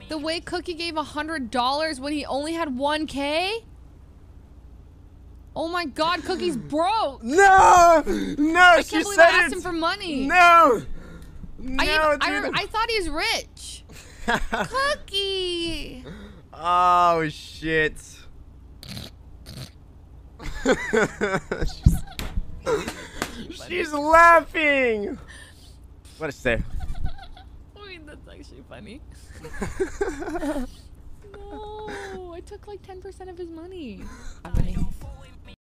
The way Cookie gave $100 when he only had 1K? Oh my God, Cookie's broke. No, no, I she can't believe said I asked him for money. No, I thought he's rich. Cookie. Oh shit. She's laughing. What did she say? I mean, that's actually funny. No, I took like 10% of his money.